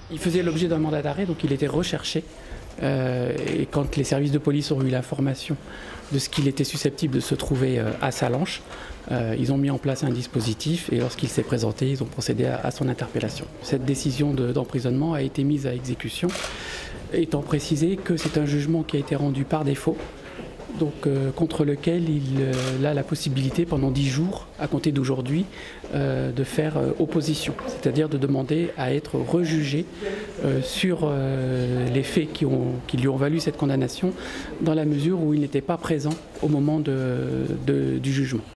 Il faisait l'objet d'un mandat d'arrêt, donc il était recherché. Et quand les services de police ont eu l'information de ce qu'il était susceptible de se trouver à Sallanches, ils ont mis en place un dispositif et lorsqu'il s'est présenté, ils ont procédé à son interpellation. Cette décision d'emprisonnement a été mise à exécution, étant précisé que c'est un jugement qui a été rendu par défaut, donc contre lequel il a la possibilité pendant 10 jours, à compter d'aujourd'hui, de faire opposition, c'est-à-dire de demander à être rejugé sur les faits qui lui ont valu cette condamnation, dans la mesure où il n'était pas présent au moment du jugement.